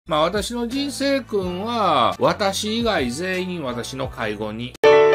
私の人生訓は、私以外全員私の介護に。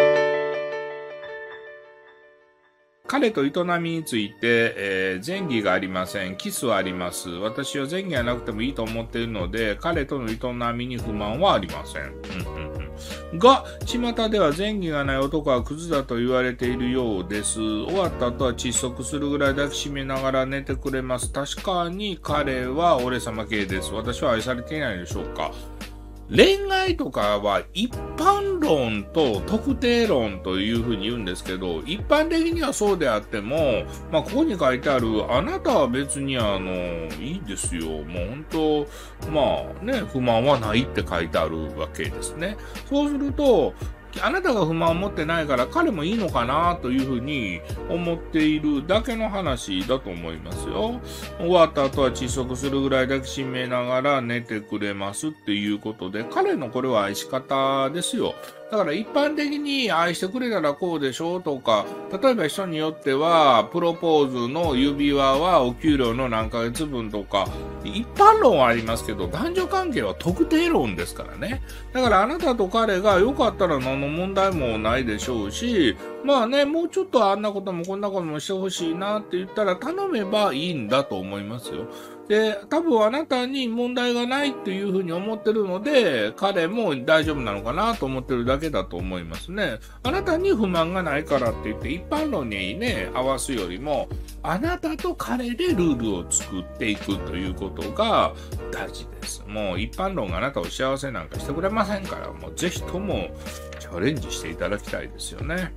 彼と営みについて、前戯がありません。キスはあります。私は前戯がなくてもいいと思っているので、彼との営みに不満はありません。が、巷では前戯がない男はクズだと言われているようです。終わった後は窒息するぐらい抱きしめながら寝てくれます。確かに彼は俺様系です。私は愛されていないでしょうか。恋愛とかは一般論と特定論というふうに言うんですけど、一般的にはそうであっても、ここに書いてある、あなたは別にいいですよ。もう本当、不満はないって書いてあるわけですね。そうすると、あなたが不満を持ってないから彼もいいのかなというふうに思っているだけの話だと思いますよ。終わった後は窒息するぐらい抱きしめながら寝てくれますっていうことで、彼のこれは愛し方ですよ。だから一般的に愛してくれたらこうでしょうとか、例えば人によってはプロポーズの指輪はお給料の何ヶ月分とか、一般論はありますけど、男女関係は特定論ですからね。だからあなたと彼が良かったら何の問題もないでしょうし、もうちょっとあんなこともこんなこともしてほしいなって言ったら頼めばいいんだと思いますよ。で、多分あなたに問題がないっていうふうに思ってるので、彼も大丈夫なのかなと思ってるだけだと思いますね。あなたに不満がないからって言って一般論にね、合わすよりも、あなたと彼でルールを作っていくということが大事です。もう一般論があなたを幸せなんかしてくれませんから、もうぜひともチャレンジしていただきたいですよね。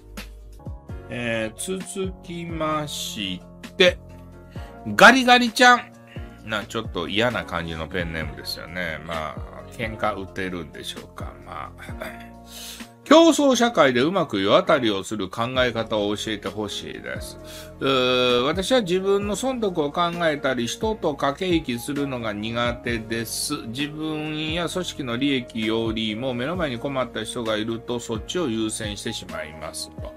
続きまして、ガリガリちゃん。ちょっと嫌な感じのペンネームですよね。喧嘩売ってるんでしょうか。競争社会でうまく世当たりをする考え方を教えてほしいです。私は自分の損得を考えたり、人と駆け引きするのが苦手です。自分や組織の利益よりも目の前に困った人がいるとそっちを優先してしまいますと。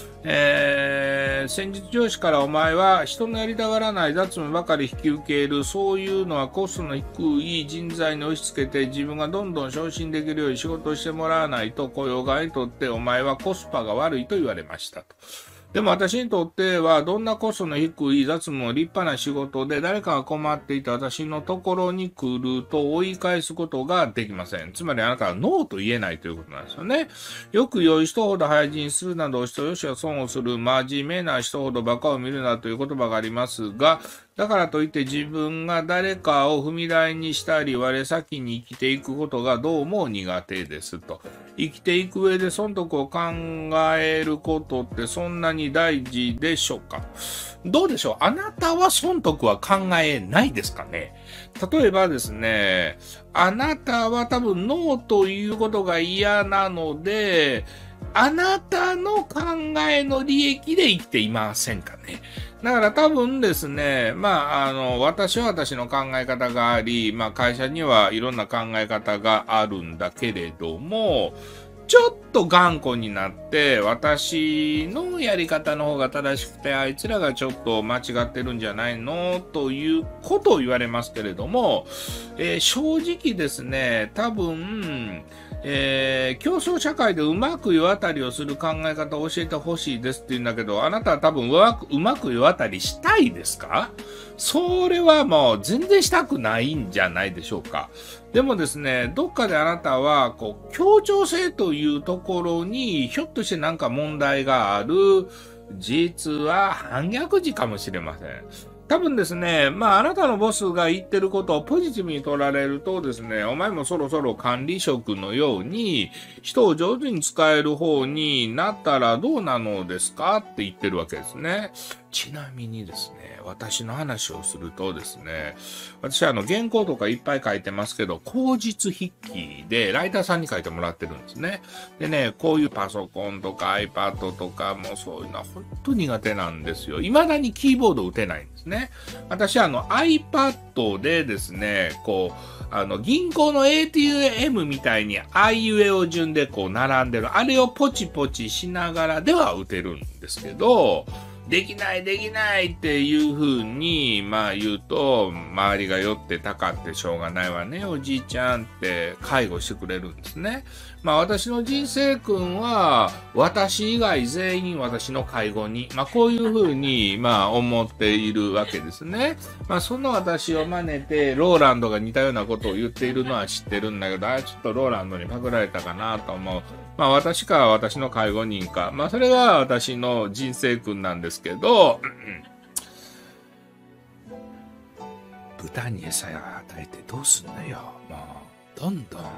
先日上司からお前は人のやりたがらない雑務ばかり引き受ける、そういうのはコストの低い人材に押し付けて自分がどんどん昇進できるように仕事をしてもらわないと雇用側にとってお前はコスパが悪いと言われましたと。でも私にとってはどんなコストの低い雑務も立派な仕事で誰かが困っていた私のところに来ると追い返すことができません。つまりあなたはノーと言えないということなんですよね。よく良い人ほど早死にするなど人よしは損をする、真面目な人ほど馬鹿を見るなという言葉がありますが、だからといって自分が誰かを踏み台にしたり我先に生きていくことがどうも苦手ですと。生きていく上で損得を考えることってそんなに大事でしょうか。どうでしょう。あなたは損得は考えないですかね。例えばですね、あなたは多分ノーということが嫌なので、あなたの考えの利益で生きていませんかね。だから多分ですね、私は私の考え方があり、会社にはいろんな考え方があるんだけれども、ちょっと頑固になって、私のやり方の方が正しくて、あいつらがちょっと間違ってるんじゃないのということを言われますけれども、正直ですね、多分、競争社会でうまく世当たりをする考え方を教えてほしいですって言うんだけど、あなたは多分うまく世当たりしたいですか？それはもう全然したくないんじゃないでしょうか。でもですね、どっかであなたは協調性というところにひょっとしてなんか問題がある、実は反逆児かもしれません。多分ですね、あなたのボスが言ってることをポジティブに取られるとですね、お前もそろそろ管理職のように人を上手に使える方になったらどうなのですかって言ってるわけですね。ちなみにですね、私の話をするとですね、私は原稿とかいっぱい書いてますけど、口実筆記でライターさんに書いてもらってるんですね。でね、こういうパソコンとか iPad とかもそういうのは本当苦手なんですよ。未だにキーボード打てないんですね。私はiPad でですね、銀行の ATM みたいにあいうえお順で並んでる、あれをポチポチしながらでは打てるんですけど、 できないできないっていう風に、言うと、周りが酔ってたかってしょうがないわね、おじいちゃんって介護してくれるんですね。私の人生君は、私以外全員私の介護に、こういう風に、思っているわけですね。その私を真似て、ローランドが似たようなことを言っているのは知ってるんだけど、ちょっとローランドにパクられたかなと思う。私か私の介護人か、それが私の人生君なんですけど、豚に餌与えてどうすんのよ。どんどん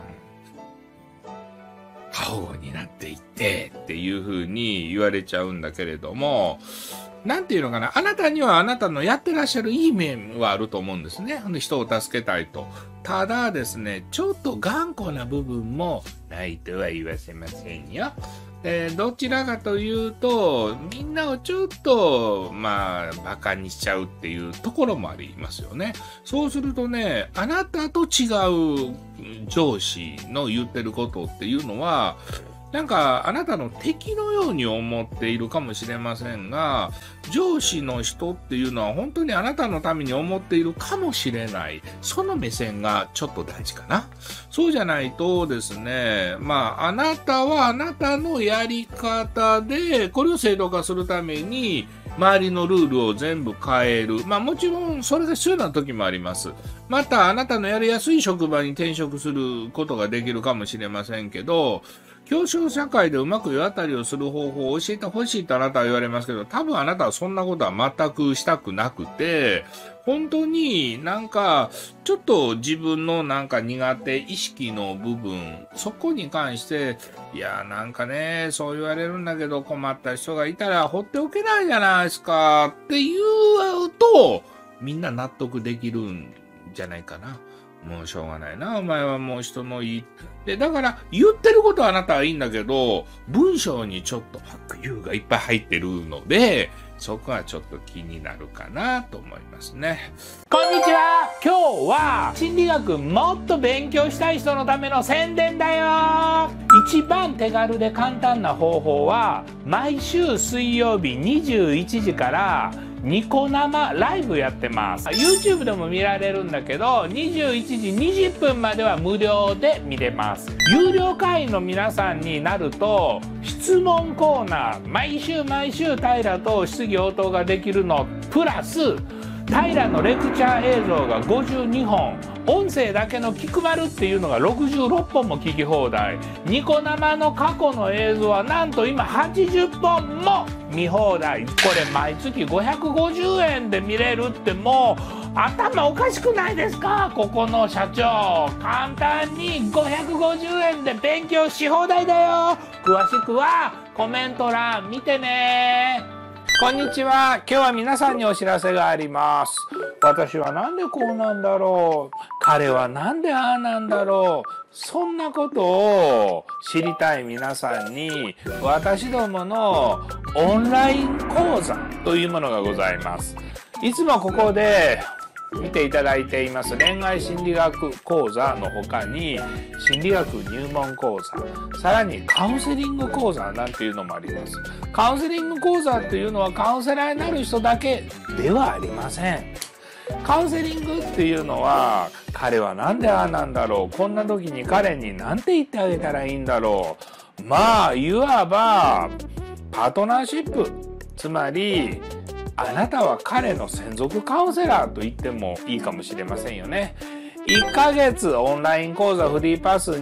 過保護になっていってっていう風に言われちゃうんだけれども、なんていうのかな、あなたにはあなたのやってらっしゃるいい面はあると思うんですね。人を助けたいと。ただですね、ちょっと頑固な部分もないとは言わせませんよ。どちらかというと、みんなをちょっと、馬鹿にしちゃうっていうところもありますよね。そうするとね、あなたと違う上司の言ってることっていうのは、なんかあなたの敵のように思っているかもしれませんが、上司の人っていうのは本当にあなたのために思っているかもしれない。その目線がちょっと大事かな。そうじゃないとですね、あなたはあなたのやり方で、これを正当化するために、周りのルールを全部変える。もちろんそれが必要な時もあります。またあなたのやりやすい職場に転職することができるかもしれませんけど、競争社会でうまく世当たりをする方法を教えてほしいとあなたは言われますけど、多分あなたはそんなことは全くしたくなくて、本当になんかちょっと自分のなんか苦手意識の部分、そこに関して、いやなんかね、そう言われるんだけど困った人がいたら放っておけないじゃないですかって言うと、みんな納得できるんじゃないかな。もうしょうがないな。お前はもう人のいい。で、だから言ってることはあなたはいいんだけど、文章にちょっと白湯がいっぱい入ってるので、そこはちょっと気になるかなと思いますね。 こんにちは。今日は心理学もっと勉強したい人のための宣伝だよ。一番手軽で簡単な方法は、毎週水曜日21時からニコ生ライブやってます。 YouTube でも見られるんだけど、21時20分までは無料で見れます。有料会員の皆さんになると、質問コーナー毎週平と質疑応答ができるのプラス、平のレクチャー映像が52本、音声だけの聞くまるっていうのが66本も聞き放題。ニコ生の過去の映像はなんと今80本も見放題。これ毎月550円で見れるって、もう頭おかしくないですか？ここの社長、簡単に550円で勉強し放題だよ。詳しくはコメント欄見てね。こんにちは。今日は皆さんにお知らせがあります。私はなんでこうなんだろう、彼はなんでああなんだろう、そんなことを知りたい皆さんに、私どものオンライン講座というものがございます。いつもここで見ていただいています恋愛心理学講座の他に、心理学入門講座、さらにカウンセリング講座なんていうのもあります。カウンセリング講座っていうのはカウンセラーになる人だけではありません。カウンセリングっていうのは、彼はなんでああなんだろう、こんな時に彼に何て言ってあげたらいいんだろう、いわばパートナーシップ、つまりあなたは彼の専属カウンセラーと言ってもいいかもしれませんよね。1ヶ月オンライン講座フリーパス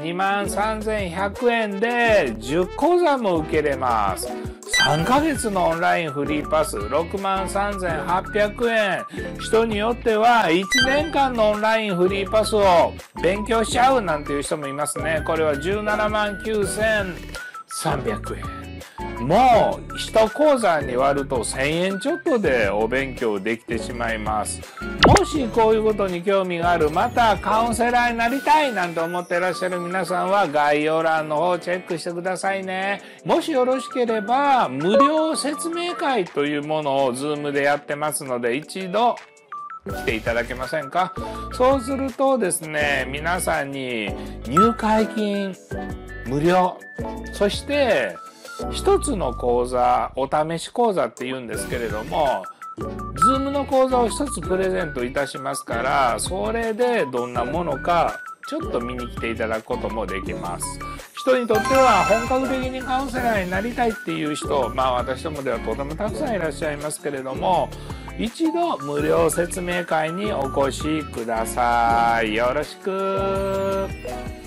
23,100円で10講座も受けれます。3ヶ月のオンラインフリーパス63,800円。人によっては1年間のオンラインフリーパスを勉強しちゃうなんていう人もいますね。これは179,300円。もう1講座に割ると1000円ちょっとでお勉強できてしまいます。もしこういうことに興味がある、またカウンセラーになりたいなんて思っていらっしゃる皆さんは、概要欄の方をチェックしてくださいね。もしよろしければ無料説明会というものを Zoom でやってますので、一度来ていただけませんか？そうするとですね、皆さんに入会金無料、そして一つの講座、お試し講座って言うんですけれども、Zoom の講座を一つプレゼントいたしますから、それでどんなものかちょっと見に来ていただくこともできます。人にとっては本格的にカウンセラーになりたいっていう人、私どもではとてもたくさんいらっしゃいますけれども、一度無料説明会にお越しください。よろしく。